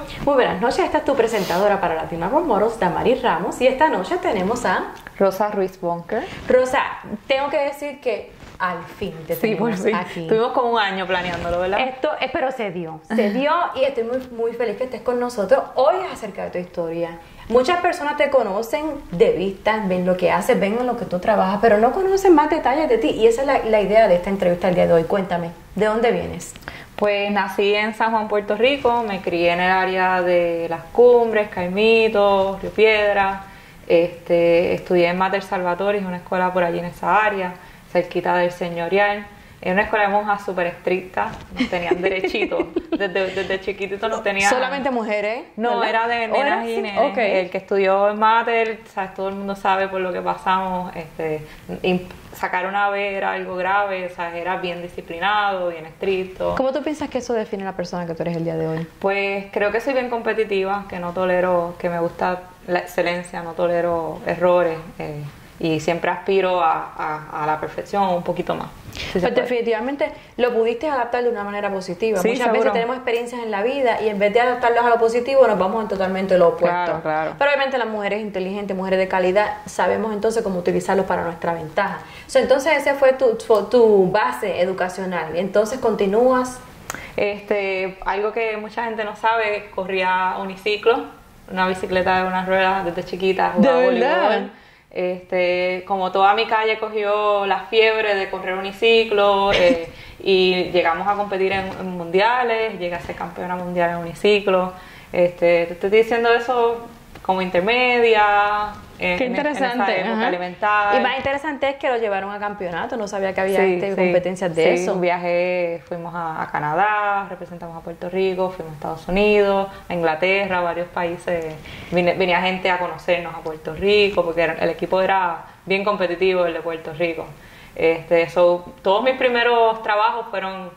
Muy buenas noches, esta es tu presentadora para Latina Role Models, Damaris Ramos, y esta noche tenemos a Rosa Ruiz Bunker. Rosa. Tengo que decir que al fin te tenemos por fin. aquí. Tuvimos como un año planeándolo, ¿verdad? Esto, pero se dio y estoy muy feliz que estés con nosotros. Hoy es acerca de tu historia. Muchas personas te conocen de vista, ven lo que haces, ven en lo que tú trabajas, pero no conocen más detalles de ti, y esa es la idea de esta entrevista el día de hoy. Cuéntame, ¿de dónde vienes? Pues nací en San Juan, Puerto Rico, me crié en el área de Las Cumbres, Caimito, Río Piedra, estudié en Mater Salvatoris, una escuela por allí en esa área, cerquita del Señorial. Era una escuela de monjas súper estricta, nos tenían derechito, desde chiquitito nos tenían... ¿Solamente mujeres? No, ¿verdad? era de nenas y nenes. Okay. El que estudió en Mater, ¿sabes? Todo el mundo sabe por lo que pasamos, sacar una B era algo grave, o sea, era bien disciplinado, bien estricto. ¿Cómo tú piensas que eso define a la persona que tú eres el día de hoy? Pues creo que soy bien competitiva, que no tolero, que me gusta la excelencia, no tolero errores, y siempre aspiro a la perfección un poquito más. Sí, pues definitivamente lo pudiste adaptar de una manera positiva. Sí, muchas seguro. veces tenemos experiencias en la vida y en vez de adaptarlos a lo positivo nos vamos en totalmente lo opuesto. Claro, claro. Pero obviamente las mujeres inteligentes, mujeres de calidad, sabemos entonces cómo utilizarlos para nuestra ventaja. Entonces ese fue tu base educacional. Entonces continúas. Algo que mucha gente no sabe, corría uniciclo, una bicicleta de unas ruedas desde chiquita, jugaba voleibol. Como toda mi calle cogió la fiebre de correr uniciclo, y llegamos a competir en mundiales, llegué a ser campeona mundial en uniciclo. Te estoy diciendo eso como intermedia. Qué interesante. En época elemental. Y más interesante es que lo llevaron a campeonato, no sabía que había competencias de eso. Un viaje, fuimos a Canadá, representamos a Puerto Rico, fuimos a Estados Unidos, a Inglaterra, a varios países. Venía gente a conocernos a Puerto Rico, porque el equipo era bien competitivo, el de Puerto Rico. Todos mis primeros trabajos fueron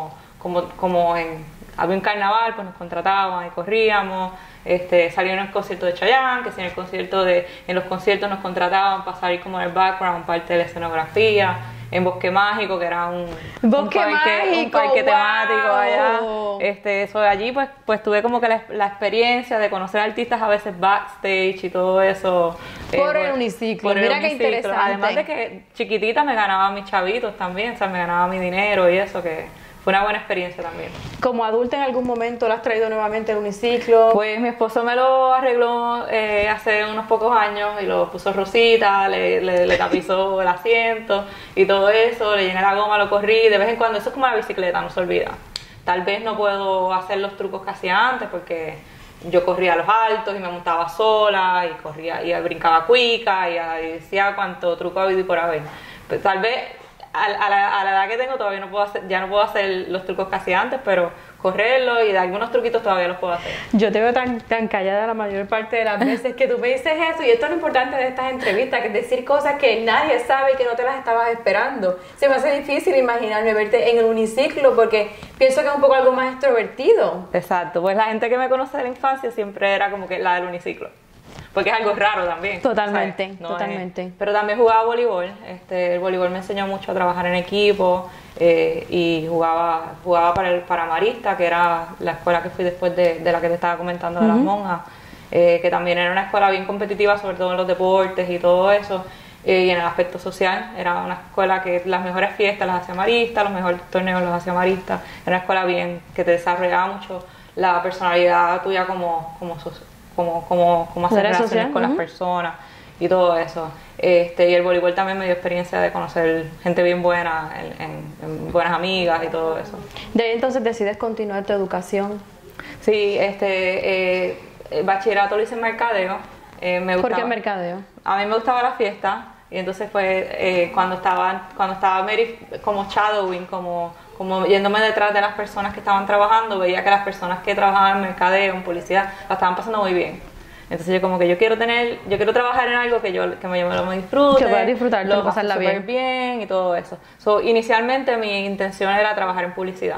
había un carnaval, pues nos contrataban y corríamos. Salí en el concierto de Chayanne, que si en los conciertos nos contrataban para salir como en el background, parte de la escenografía. En Bosque Mágico, que era un parque temático allá. Allí pues tuve como que la experiencia de conocer artistas a veces backstage y todo eso. Por el uniciclo, mira qué interesante. Además de que chiquitita me ganaba mis chavitos también, o sea, me ganaba mi dinero y eso, que fue una buena experiencia también. ¿Como adulta en algún momento lo has traído nuevamente al uniciclo? Pues mi esposo me lo arregló hace unos pocos años y lo puso rosita, le tapizó el asiento y todo eso, le llené la goma, lo corrí, de vez en cuando, eso es como la bicicleta, no se olvida. Tal vez no puedo hacer los trucos que hacía antes porque yo corría a los altos y me montaba sola y corría y brincaba cuica y decía cuánto truco ha habido y por haber. Pues tal vez a la edad que tengo todavía no puedo hacer los trucos que hacía antes, pero correrlo y de algunos truquitos todavía los puedo hacer. Yo te veo tan callada la mayor parte de las veces que tú me dices eso, y esto es lo importante de estas entrevistas, que es decir cosas que nadie sabe y que no te las estabas esperando. Se me hace difícil imaginarme verte en el uniciclo porque pienso que es un poco algo más extrovertido. Exacto, pues la gente que me conoce de la infancia siempre era como que la del uniciclo. Porque es algo raro también. Totalmente, totalmente. Pero también jugaba voleibol. El voleibol me enseñó mucho a trabajar en equipo, y jugaba para Marista, que era la escuela que fui después de la que te estaba comentando de las monjas, que también era una escuela bien competitiva, sobre todo en los deportes y todo eso, y en el aspecto social. Era una escuela que las mejores fiestas las hacía Marista, los mejores torneos los hacía Marista. Era una escuela bien que te desarrollaba mucho la personalidad tuya como hacer relaciones con las personas y todo eso. Y el voleibol también me dio experiencia de conocer gente bien buena, en buenas amigas y todo eso. De ahí entonces decides continuar tu educación. Sí, el bachillerato lo hice en mercadeo. ¿Por qué mercadeo? A mí me gustaba la fiesta, y entonces fue cuando estaba como shadowing, como yéndome detrás de las personas que estaban trabajando, veía que las personas que trabajaban en mercadeo, en publicidad, la estaban pasando muy bien. Entonces yo como que yo quiero trabajar en algo que yo me disfrute, que pueda disfrutarlo, pasarla bien y todo eso. Inicialmente mi intención era trabajar en publicidad.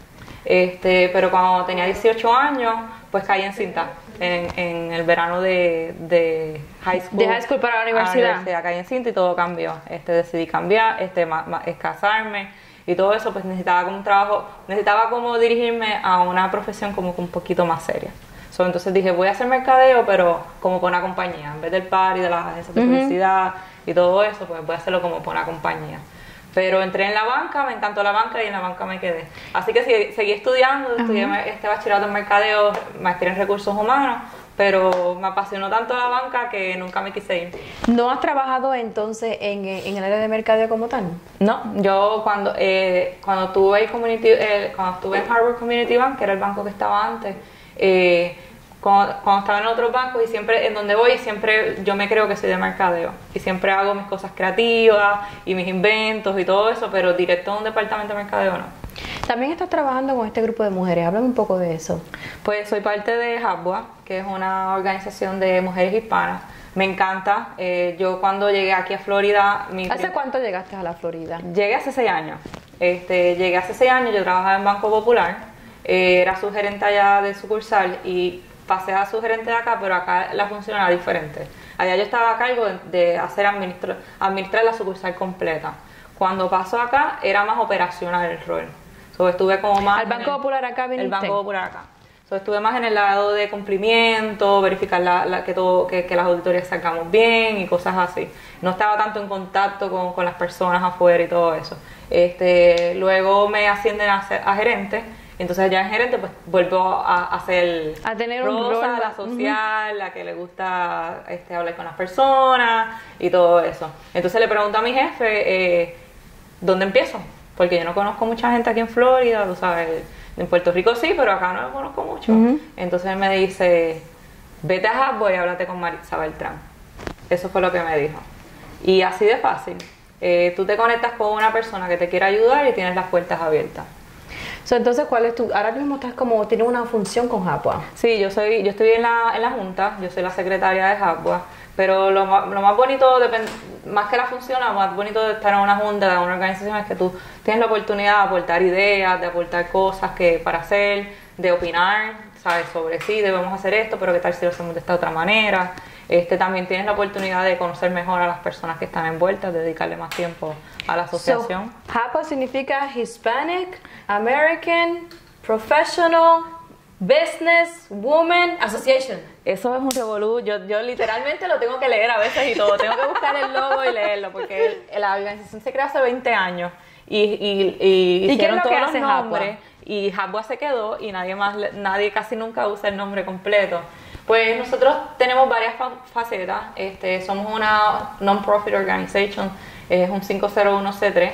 Pero cuando tenía 18 años, pues caí en cinta en el verano de high school. De high school para la universidad. Caí en cinta y todo cambió. Decidí cambiar, casarme y todo eso, pues necesitaba como un trabajo, necesitaba como dirigirme a una profesión como un poquito más seria. Entonces dije, voy a hacer mercadeo, pero como por una compañía. En vez del party, de las agencias de publicidad y todo eso, pues voy a hacerlo como por una compañía. Pero entré en la banca, me encantó la banca y en la banca me quedé. Así que seguí estudiando, estudié este bachillerato en mercadeo, maestría en recursos humanos, pero me apasionó tanto la banca que nunca me quise ir. ¿No has trabajado entonces en el área de mercadeo como tal? No, yo cuando estuve en Harvard Community Bank, que era el banco que estaba antes, cuando estaba en otros bancos y siempre en donde voy, siempre yo me creo que soy de mercadeo y siempre hago mis cosas creativas y mis inventos y todo eso, pero directo a un departamento de mercadeo no. También estás trabajando con este grupo de mujeres, háblame un poco de eso. Pues soy parte de HABWA, que es una organización de mujeres hispanas. Me encanta. Yo cuando llegué aquí a Florida... ¿Hace cuánto llegaste a la Florida? Llegué hace 6 años. Llegué hace 6 años, yo trabajaba en Banco Popular, era su gerente allá de sucursal y pasé a su gerente de acá, pero acá la función era diferente. Allá yo estaba a cargo de hacer administrar la sucursal completa. Cuando pasó acá era más operacional el rol. Estuve como más... ¿Al Banco Popular acá viniste? El Banco Popular acá. Estuve más en el lado de cumplimiento, verificar que las auditorías sacamos bien y cosas así. No estaba tanto en contacto con las personas afuera y todo eso. Luego me ascienden a gerente. Entonces ya en gerente pues vuelvo a tener un Rosa, rol, la social, la que le gusta hablar con las personas y todo eso. Entonces le pregunto a mi jefe, ¿dónde empiezo? Porque yo no conozco mucha gente aquí en Florida, tú sabes, en Puerto Rico sí, pero acá no lo conozco mucho. Entonces él me dice, vete a HABWA y háblate con Maritza Beltrán. Eso fue lo que me dijo. Y así de fácil. Tú te conectas con una persona que te quiere ayudar y tienes las puertas abiertas. Entonces, ¿cuál es ahora mismo tienes una función con HABWA? Sí, yo estoy en la junta, yo soy la secretaria de HABWA, pero lo más bonito, más que la función, lo más bonito de estar en una junta, de una organización, es que tú tienes la oportunidad de aportar ideas, de aportar cosas para hacer, de opinar, ¿sabes? Sobre sí, debemos hacer esto, pero qué tal si lo hacemos de esta otra manera. También tienes la oportunidad de conocer mejor a las personas que están envueltas, de dedicarle más tiempo a la asociación. HABWA significa Hispanic American Professional Business Women Association. Eso es un revolú. Yo literalmente lo tengo que leer a veces y todo. Tengo que buscar el logo y leerlo porque la organización se creó hace 20 años y hicieron todos los nombres. Y HABWA se quedó y nadie casi nunca usa el nombre completo. Pues nosotros tenemos varias facetas. Somos una non-profit organization, es un 501c3.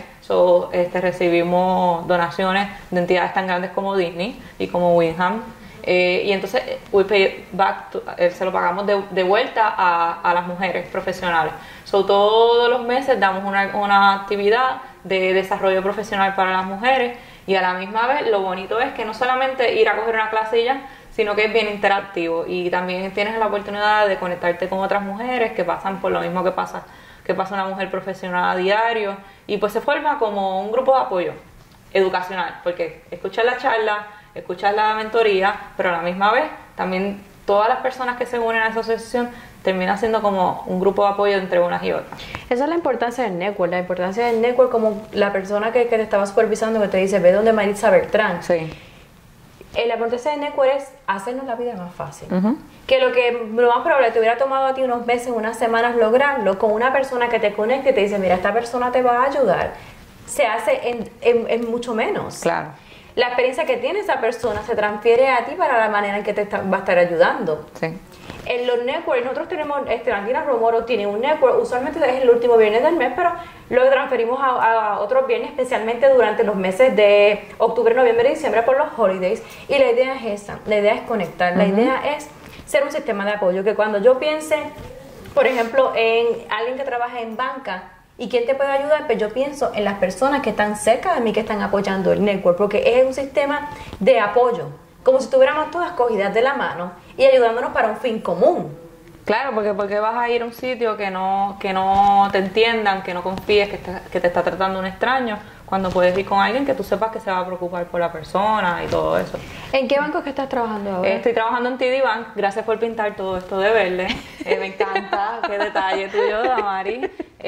Recibimos donaciones de entidades tan grandes como Disney y como Wyndham. Y entonces we pay back se lo pagamos de vuelta a las mujeres profesionales. Todos los meses damos una actividad de desarrollo profesional para las mujeres y a la misma vez lo bonito es que no solamente ir a coger una clase y ya, sino que es bien interactivo y también tienes la oportunidad de conectarte con otras mujeres que pasan por lo mismo que pasa una mujer profesional a diario y pues se forma como un grupo de apoyo educacional porque escuchas la charla, escuchas la mentoría, pero a la misma vez también todas las personas que se unen a esa asociación termina siendo como un grupo de apoyo entre unas y otras. Esa es la importancia del network, como la persona que te estaba supervisando que te dice, ve donde Maritza Beltrán. Sí. La importancia del network es hacernos la vida más fácil. Que lo más probable te hubiera tomado a ti unos meses, unas semanas lograrlo con una persona que te conecte y te dice, mira, esta persona te va a ayudar, se hace en mucho menos. Claro. La experiencia que tiene esa persona se transfiere a ti para la manera en que te va a estar ayudando. Sí. En los networks, nosotros tenemos, Andina Romoro tiene un network, usualmente es el último viernes del mes, pero lo transferimos a otros viernes, especialmente durante los meses de octubre, noviembre y diciembre por los holidays. Y la idea es esa, la idea es conectar, la idea es ser un sistema de apoyo, que cuando yo piense, por ejemplo, en alguien que trabaja en banca, ¿y quién te puede ayudar? Pues yo pienso en las personas que están cerca de mí, que están apoyando el network, porque es un sistema de apoyo, como si estuviéramos todas cogidas de la mano y ayudándonos para un fin común. Claro, porque vas a ir a un sitio que no te entiendan, que no confíes, que te está tratando un extraño, cuando puedes ir con alguien que tú sepas que se va a preocupar por la persona y todo eso. ¿En qué banco es que estás trabajando ahora? Estoy trabajando en TD Bank, gracias por pintar todo esto de verde, me encanta, qué detalle tuyo, Damari.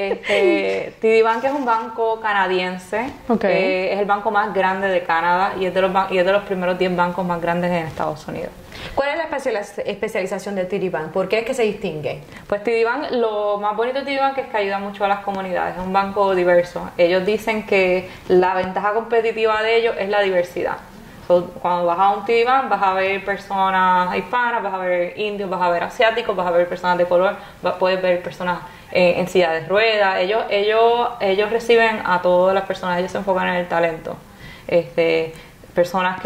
TD Bank es un banco canadiense, es el banco más grande de Canadá y es de los primeros 10 bancos más grandes en Estados Unidos. ¿Cuál es la especialización de TD Bank? ¿Por qué es que se distingue? Pues TD Bank, lo más bonito de TD Bank es que ayuda mucho a las comunidades, es un banco diverso. Ellos dicen que la ventaja competitiva de ellos es la diversidad. Cuando vas a un TD Bank vas a ver personas hispanas, vas a ver indios, vas a ver asiáticos, vas a ver personas de color, puedes ver personas en silla de ruedas. Ellos reciben a todas las personas, ellos se enfocan en el talento. Personas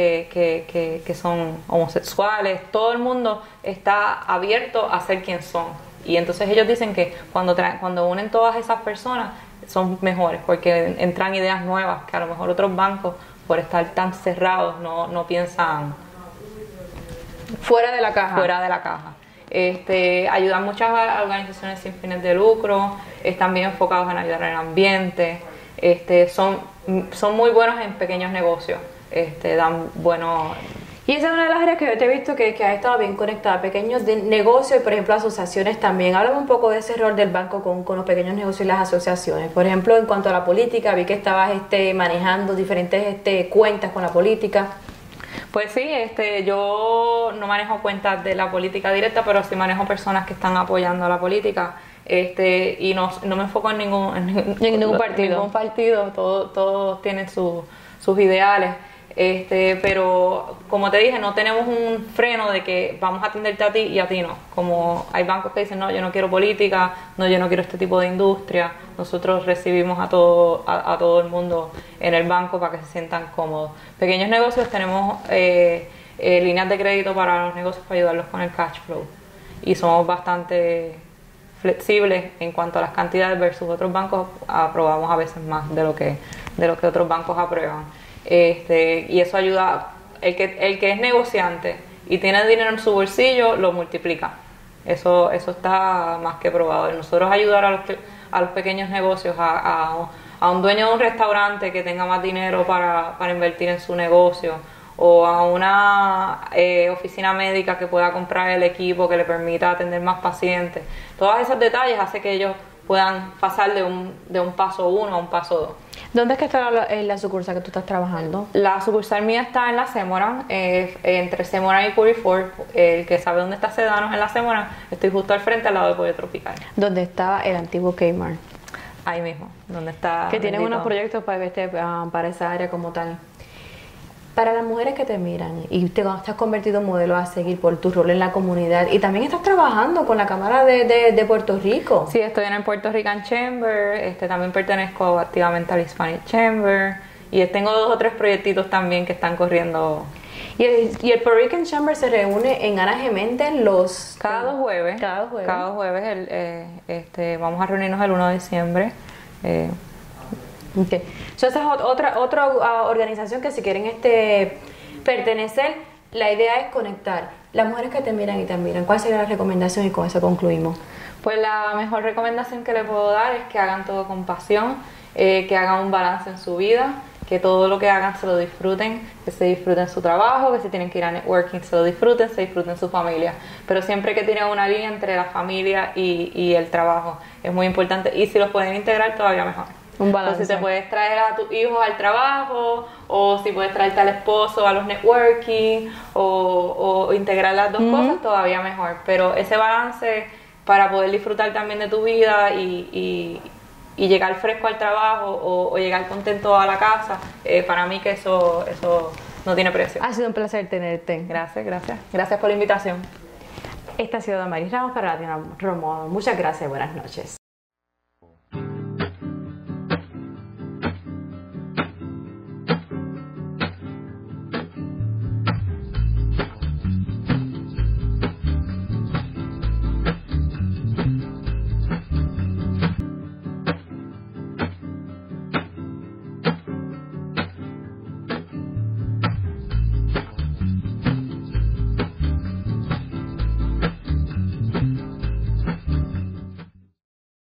que son homosexuales, todo el mundo está abierto a ser quien son. Y entonces ellos dicen que cuando unen todas esas personas son mejores, porque entran ideas nuevas que a lo mejor otros bancos, por estar tan cerrados, no piensan fuera de la caja. Fuera de la caja. Ayudan muchas organizaciones sin fines de lucro, están bien enfocados en ayudar al ambiente, son muy buenos en pequeños negocios, dan buenos. Y esa es una de las áreas que yo te he visto que ha estado bien conectada, pequeños negocios y por ejemplo asociaciones también. Háblame un poco de ese rol del banco con los pequeños negocios y las asociaciones. Por ejemplo, en cuanto a la política, vi que estabas manejando diferentes cuentas con la política. Pues sí, yo no manejo cuentas de la política directa, pero sí manejo personas que están apoyando a la política. Y no me enfoco en ningún partido. Todos tienen sus ideales. Pero como te dije, no tenemos un freno de que vamos a atenderte a ti y a ti no. Como hay bancos que dicen, no, yo no quiero política, no, yo no quiero este tipo de industria. Nosotros recibimos a todo el mundo en el banco para que se sientan cómodos. Pequeños negocios, tenemos líneas de crédito para los negocios para ayudarlos con el cash flow. Y somos bastante flexibles en cuanto a las cantidades versus otros bancos. Aprobamos a veces más de lo que otros bancos aprueban. Y eso ayuda, el que es negociante y tiene dinero en su bolsillo lo multiplica. Eso está más que probado. Y nosotros ayudar a los pequeños negocios, a un dueño de un restaurante que tenga más dinero para invertir en su negocio, o a una oficina médica que pueda comprar el equipo que le permita atender más pacientes. Todos esos detalles hacen que ellos puedan pasar de un paso 1 a un paso 2. ¿Dónde es que está la sucursal que tú estás trabajando? La sucursal mía está en la Semoran, entre Semoran y Curry Ford. El que sabe dónde está Sedanos en la Semoran, estoy justo al frente, al lado de Pollo Tropical. ¿Dónde estaba el antiguo Kmart? Ahí mismo, donde está. Que tienen unos proyectos para esa área como tal. Para las mujeres que te miran y te has convertido en modelo a seguir por tu rol en la comunidad y también estás trabajando con la Cámara de Puerto Rico. Sí, estoy en el Puerto Rican Chamber, también pertenezco activamente al Hispanic Chamber y tengo 2 o 3 proyectitos también que están corriendo. Y el Puerto Rican Chamber se reúne en Ana Geméndez cada 2 jueves. Cada 2 jueves vamos a reunirnos el 1 de diciembre. Okay. So, esa es otra organización que si quieren pertenecer, la idea es conectar. Las mujeres que te miran y te admiran, ¿cuál sería la recomendación? Y con eso concluimos. Pues la mejor recomendación que le puedo dar es que hagan todo con pasión, que hagan un balance en su vida, que todo lo que hagan se lo disfruten, que se disfruten su trabajo, que si tienen que ir a networking se lo disfruten, se disfruten su familia. Pero siempre que tienen una línea entre la familia y el trabajo, es muy importante. Y si los pueden integrar, todavía mejor. Un balance. O si te puedes traer a tus hijos al trabajo, o si puedes traerte al esposo a los networking, o integrar las dos cosas, todavía mejor. Pero ese balance para poder disfrutar también de tu vida y llegar fresco al trabajo o llegar contento a la casa, para mí que eso no tiene precio. Ha sido un placer tenerte. Gracias. Gracias por la invitación. Esta ha sido Damaris Ramos para Latina Role Model. Muchas gracias, buenas noches.